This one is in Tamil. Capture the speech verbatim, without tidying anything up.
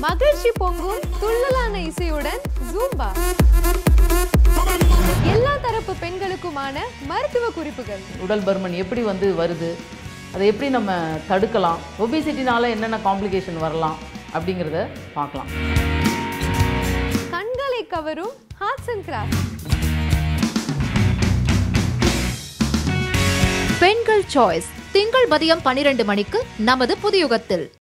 மகிழ்ச்சி பொங்கும் துள்ளலான இசையுடன் ஜூம்பா. எல்லா தரப்பு பெண்களுக்குமான மருத்துவ குறிப்புகள். உடல் பருமன் எப்படி வந்து வருது, அதை எப்படி நம்ம தடுக்கலாம், ஒபிசிட்டினால என்னென்ன காம்ப்ளிகேஷன் வரலாம் அப்படிங்கிறத பார்க்கலாம். கண்களை கவரும் ஆர்ட்ஸ் அண்ட் கிராஃப்ட். பெண்கள் சாய்ஸ் திங்கள் மதியம் பன்னிரண்டு மணிக்கு நமது புதியுகத்தில்.